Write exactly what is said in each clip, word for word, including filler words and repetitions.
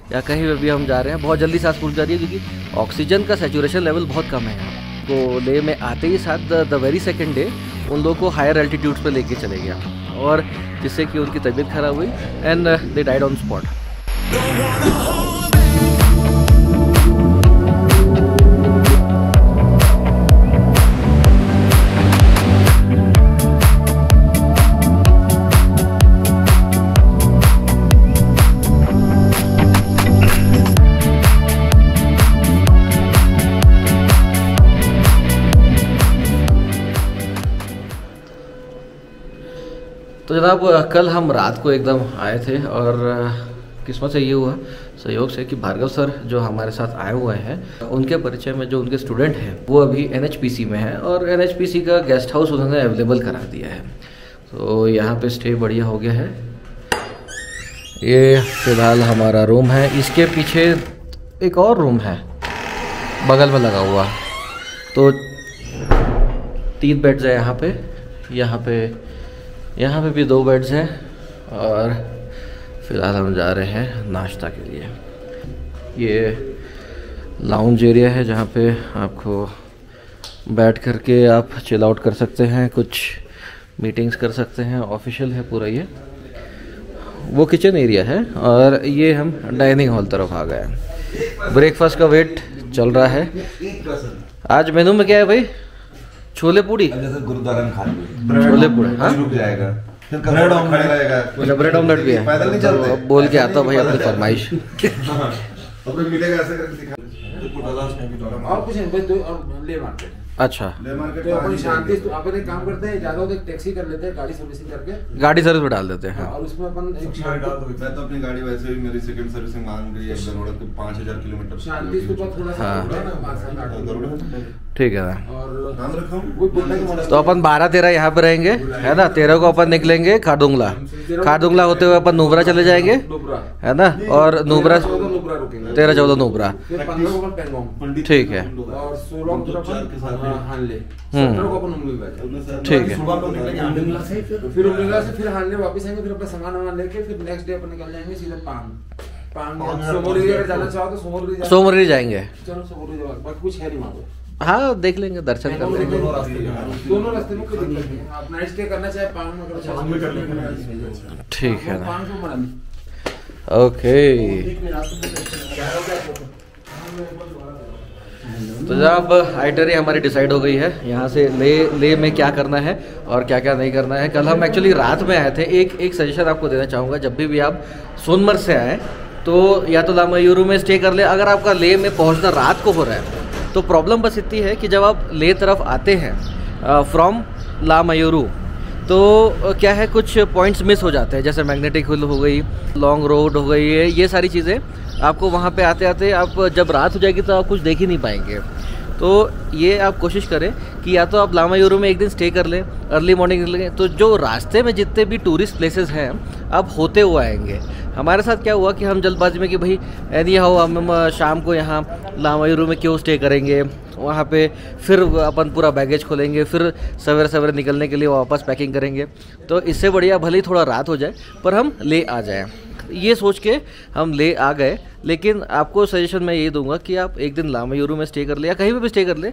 या कहीं पे भी हम जा रहे हैं बहुत जल्दी सांस फूल जा रही है, क्योंकि ऑक्सीजन का सैचुरेशन लेवल बहुत कम है यहाँ। तो लेह में आते ही साथ द वेरी सेकेंड डे उन लोगों को हायर एल्टीट्यूड्स पे लेके चले गया, और जिससे कि उनकी तबीयत खराब हुई and they died on spot. तो जनाब कल हम रात को एकदम आए थे, और किस्मत से ये हुआ सहयोग से कि भार्गव सर जो हमारे साथ आए हुए हैं उनके परिचय में जो उनके स्टूडेंट हैं वो अभी एन एच पी सी में हैं, और एन एच पी सी का गेस्ट हाउस उन्होंने अवेलेबल करा दिया है। तो यहाँ पे स्टे बढ़िया हो गया है। ये फिलहाल हमारा रूम है, इसके पीछे एक और रूम है बगल में लगा हुआ। तो तीन बेड्स है यहाँ पे, यहाँ पे यहाँ पे भी दो बेड्स हैं, और फिलहाल हम जा रहे हैं नाश्ता के लिए। ये लाउंज एरिया है जहाँ पे आपको बैठ करके आप चिल आउट कर सकते हैं, कुछ मीटिंग्स कर सकते हैं, ऑफिशियल है पूरा ये। वो किचन एरिया है, और ये हम डाइनिंग हॉल तरफ आ गए हैं। ब्रेकफास्ट का वेट चल रहा है। आज मेनू में क्या है भाई? छोले पूड़ी, गुरुद्वारा में खा छोले पूड़ी, हाँ रुक जाएगा, फिर ब्रेड ऑमलेट रहेगा, अच्छा ब्रेड ऑमलेट भी है। पैदल नहीं चलते। अब बोल के आता हूँ भाई अपनी फरमाइश। और मिलेगा ऐसे करके दिखा। और कुछ नहीं, बस दो और ले मार्केट। अच्छा, ले मार्केट तो अपन शांति तो अपन एक काम करते हैं, ज्यादा एक टैक्सी कर लेते हैं, गाड़ी सर्विसिंग करके गाड़ी सर्विस में डाल देते हैं। और उसमें अपन एक शांति मैं तो अपनी गाड़ी वैसे भी मेरी सेकंड सर्विसिंग मांग रही है एक गरोड़ा के पाँच हजार किलोमीटर। शांति के ऊपर थोड़ा सा हाँ। थोड़ा ना पाँच सात आठ गरोड़ा ठीक है। और नाम रखा हूँ। वो बोलने के तो अपन बारह तेरह यहाँ पे रहेंगे, है ना। तेरह को अपन निकलेंगे खारदुंगला, खारदुंगला होते हुए अपन नुब्रा चले जाएंगे, नुब्रा, है ना। और नुब्रा चौदह नुब्रा रुकेंगे, तेरह चौदह नुब्रा, फिर पंद्रह को अपन पेंगोंग, ठीक है। और सोलह को अपन हानले, सत्रह को अपन उमली बैठे, ठीक है। सुबह को निकलेंगे उमलिंगला से, फिर उमलिंगला से फिर हानले वापस आएंगे, फिर अपना सामान वामान लेके फिर नेक्स्ट डे अपन निकल जाएंगे सीधे पांग पांग सोमोरी अगर जाना चाहो तो सोमोरी जा सोमवार जाएंगे। चलो सोमोरी जाओ, बाकी कुछ है नहीं वहाँ पे। हाँ देख लेंगे, दर्शन कर लेंगे। दोनों रास्ते में कोई दिक्कत नहीं है। आप नाइट स्टे करना चाहे पांग में करो, पांग में कर लेंगे, ठीक है ना। पांग को मना नहीं। ओके, तो जब आइटरी हमारी डिसाइड हो गई है, यहाँ से ले ले में क्या करना है और क्या क्या नहीं करना है। कल हम एक्चुअली रात में आए थे। एक एक सजेशन आपको देना चाहूँगा, जब भी भी आप सोनमर्ग से आए तो या तो लामायुरू में स्टे कर ले। अगर आपका ले में पहुँचना रात को हो रहा है तो प्रॉब्लम बस इतनी है कि जब आप ले तरफ आते हैं फ्रॉम लामायुरू तो क्या है, कुछ पॉइंट्स मिस हो जाते हैं, जैसे मैग्नेटिक हिल हो गई, लॉन्ग रोड हो गई है, ये सारी चीज़ें आपको वहाँ पे आते आते आप जब रात हो जाएगी तो आप कुछ देख ही नहीं पाएंगे। तो ये आप कोशिश करें कि या तो आप लामायुरू में एक दिन स्टे कर लें, अर्ली मॉर्निंग निकलेंगे तो जो रास्ते में जितने भी टूरिस्ट प्लेसेस हैं आप होते हुए आएंगे। हमारे साथ क्या हुआ कि हम जल्दबाजी में कि भाई एनी हाउ हम शाम को यहाँ लामायुरू में क्यों स्टे करेंगे, वहाँ पे फिर अपन पूरा बैगेज खोलेंगे, फिर सवेरे सवेरे निकलने के लिए वापस पैकिंग करेंगे। तो इससे बढ़िया भले ही थोड़ा रात हो जाए पर हम ले आ जाएँ, ये सोच के हम ले आ गए। लेकिन आपको सजेशन मैं यही दूंगा कि आप एक दिन लामायुरू में स्टे कर ले या कहीं भी, भी स्टे कर ले,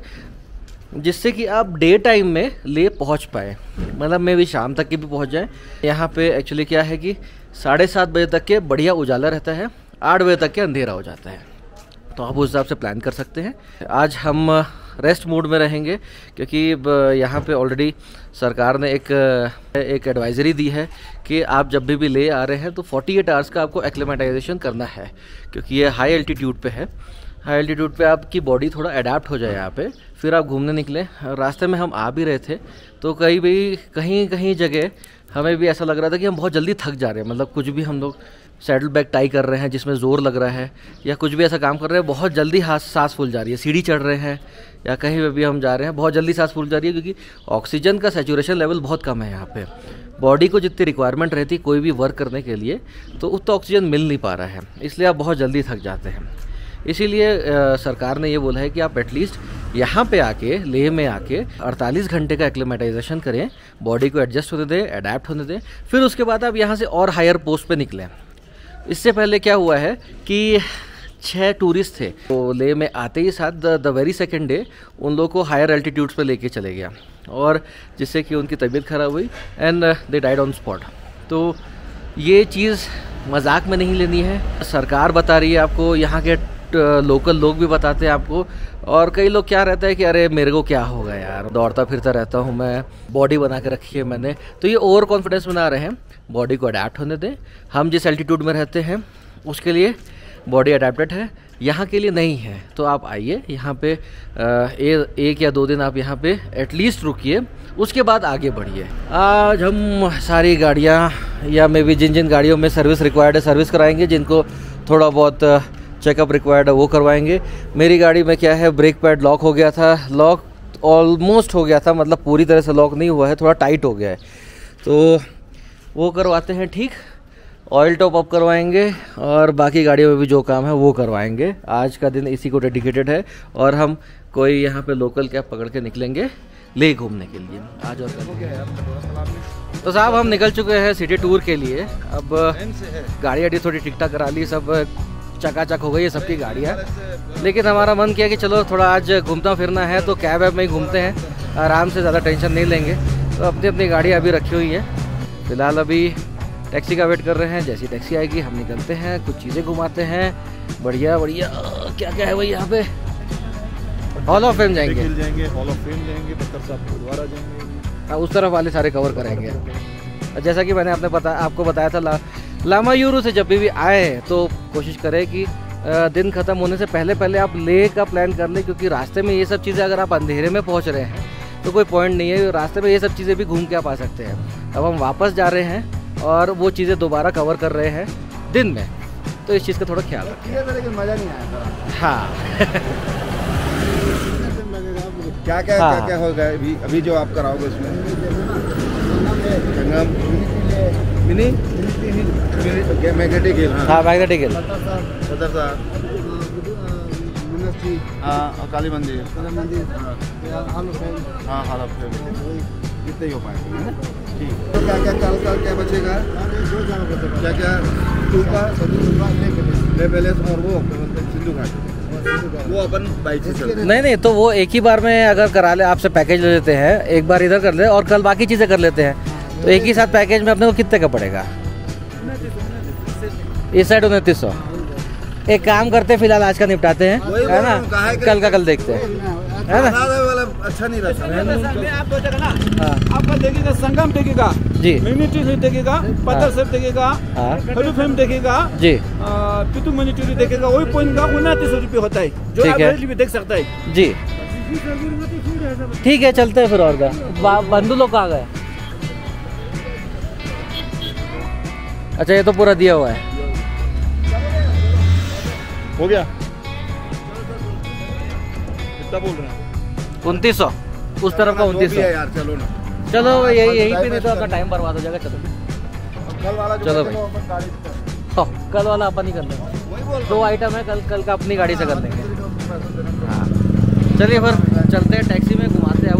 जिससे कि आप डे टाइम में ले पहुंच पाए, मतलब मैं भी शाम तक के भी पहुंच जाए। यहाँ पे एक्चुअली क्या है कि साढ़े सात बजे तक के बढ़िया उजाला रहता है, आठ बजे तक के अंधेरा हो जाता है, तो आप उस हिसाब से प्लान कर सकते हैं। आज हम रेस्ट मोड में रहेंगे क्योंकि यहाँ पे ऑलरेडी सरकार ने एक एक एडवाइजरी दी है कि आप जब भी भी ले आ रहे हैं तो अड़तालीस आवर्स का आपको एक्लेमेटाइजेशन करना है, क्योंकि ये हाई एल्टीट्यूड पे है। हाई एल्टीट्यूड पे आपकी बॉडी थोड़ा अडेप्ट हो जाए यहाँ पे, फिर आप घूमने निकले। रास्ते में हम आ भी रहे थे तो कहीं भी कहीं कहीं जगह हमें भी ऐसा लग रहा था कि हम बहुत जल्दी थक जा रहे हैं, मतलब कुछ भी हम लोग सैडल बैग टाई कर रहे हैं जिसमें ज़ोर लग रहा है या कुछ भी ऐसा काम कर रहे हैं, बहुत जल्दी हाथ सांस फूल जा रही है। सीढ़ी चढ़ रहे हैं या कहीं पे भी हम जा रहे हैं बहुत जल्दी सांस फूल जा रही है, क्योंकि ऑक्सीजन का सैचुरेशन लेवल बहुत कम है यहाँ पे। बॉडी को जितनी रिक्वायरमेंट रहती है कोई भी वर्क करने के लिए तो उतना ऑक्सीजन मिल नहीं पा रहा है, इसलिए आप बहुत जल्दी थक जाते हैं। इसीलिए सरकार ने ये बोला है कि आप एटलीस्ट यहाँ पे आके, लेह में आके अड़तालीस घंटे का एक्लेमेटाइजेशन करें, बॉडी को एडजस्ट होने दें, अडेप्ट होने दें, फिर उसके बाद आप यहाँ से और हायर पोस्ट पे निकलें। इससे पहले क्या हुआ है कि छः टूरिस्ट थे तो लेह में आते ही साथ द वेरी सेकेंड डे उन लोगों को हायर एल्टीट्यूड्स पे लेके चले गया और जिससे कि उनकी तबीयत ख़राब हुई and they died on spot. तो ये चीज़ मजाक में नहीं लेनी है, सरकार बता रही है आपको, यहाँ के लोकल लोग भी बताते हैं आपको। और कई लोग क्या रहता है कि अरे मेरे को क्या होगा यार, दौड़ता फिरता रहता हूँ मैं, बॉडी बना के रखी है मैंने। तो ये ओवर कॉन्फिडेंस बना रहे हैं, बॉडी को अडेप्ट होने दें। हम जिस एल्टीट्यूड में रहते हैं उसके लिए बॉडी अडेप्टेड है, यहाँ के लिए नहीं है। तो आप आइए यहाँ पे ए, एक या दो दिन आप यहाँ पे एटलीस्ट रुकिए, उसके बाद आगे बढ़िए। आज हम सारी गाड़ियाँ या मे बी जिन जिन गाड़ियों में सर्विस रिक्वायर्ड है सर्विस कराएंगे, जिनको थोड़ा बहुत चेकअप रिक्वायर्ड है वो करवाएंगे। मेरी गाड़ी में क्या है, ब्रेक पैड लॉक हो गया था, लॉक ऑलमोस्ट हो गया था, मतलब पूरी तरह से लॉक नहीं हुआ है, थोड़ा टाइट हो गया है, तो वो करवाते हैं ठीक। ऑयल टॉप अप करवाएंगे और बाकी गाड़ियों में भी जो काम है वो करवाएंगे। आज का दिन इसी को डेडिकेटेड है और हम कोई यहाँ पे लोकल कैब पकड़ के निकलेंगे ले घूमने के लिए। आज और तो साहब हम निकल चुके हैं सिटी टूर के लिए। अब गाड़ी वाड़ी थोड़ी टिक टाक करा ली, सब चकाचक हो गई है सबकी गाड़ियाँ, लेकिन हमारा मन किया कि चलो थोड़ा आज घूमना फिरना है तो कैब वैब में ही घूमते हैं, आराम से, ज़्यादा टेंशन नहीं लेंगे। तो अपनी अपनी गाड़ियाँ अभी रखी हुई हैं, फिलहाल अभी टैक्सी का वेट कर रहे हैं। जैसी टैक्सी आएगी हम निकलते हैं, कुछ चीज़ें घुमाते हैं। बढ़िया बढ़िया क्या क्या है भाई यहाँ पे, हॉल ऑफ फेम जाएंगे, जाएंगे हॉल ऑफ फेम जाएंगे, बख्तर साहब गुरुद्वारा जाएंगे, हाँ उस तरफ वाले सारे कवर कराएंगे। जैसा कि मैंने आपने पता आपको बताया था, ला, लामायूरू से जब भी आए तो कोशिश करें कि दिन ख़त्म होने से पहले पहले आप लेह का प्लान कर लें, क्योंकि रास्ते में ये सब चीज़ें अगर आप अंधेरे में पहुँच रहे हैं तो कोई पॉइंट नहीं है, रास्ते में ये सब चीज़ें भी घूम के आप आ सकते हैं। अब हम वापस जा रहे हैं और वो चीज़ें दोबारा कवर कर रहे हैं दिन में, तो इस चीज़ का थोड़ा ख्याल रखें। लेकिन मज़ा नहीं आया। हाँ क्या क्या हाँ। क्या क्या होगा अभी अभी जो आप कराओगे इसमें? मिनी मैग्नेटिक हिल, हाँ मैग्नेटिक हिल, सदर साहब, हाँ काली मंदिर, हाँ हाल ऑफ फेम, जितने ही हो पाएंगे ठीक। तो क्या क्या कल का क्या बचेगा, क्या क्या टूपा ले पैलेस और वो सिंधु घाट, वो अपन बाइक से चलते नहीं नहीं तो वो एक ही बार में अगर करा ले, आपसे पैकेज ले लेते हैं, एक बार इधर कर ले और कल बाकी चीज़ें कर लेते हैं, तो एक ही साथ पैकेज में अपने को कितने का पड़ेगा? इस साइड उनतीस सौ। एक काम करते फिलहाल आज का निपटाते हैं, है ना, कल का कल देखते हैं, है ना। वाला अच्छा नहीं रहता आप सोचेगा ना, आपका देखिएगा संगम देखिएगा जी, मिनिट्री देखिएगा, पत्थर सेब देखिएगा, हाँ हेलो फिल्म देखिएगा जी, पितु मिनिट्री देखिएगा, वही पॉइंट का उनतीस सौ रुपये होता है, जो ठीक आप है। भी देख सकता है जी। ठीक है चलते हैं फिर, और का बंधु लोग कहाँ गए? अच्छा ये तो पूरा दिया हुआ है, हो गया कितना बोल रहे हैं? उनतीस सौ उस तरफ का उनतीस सौ। यार चलो ना, चलो यही यही पे, नहीं तो आपका टाइम बर्बाद हो जाएगा। चलो कल वाला जो चलो बचेगा भाई। वो अपन गाड़ी से करेंगे। हाँ, कल वाला अपन ही कर लेंगे, दो आइटम है, कल कल का अपनी गाड़ी से कर लेंगे। हाँ चलिए फिर चलते हैं, टैक्सी में घुमाते हैं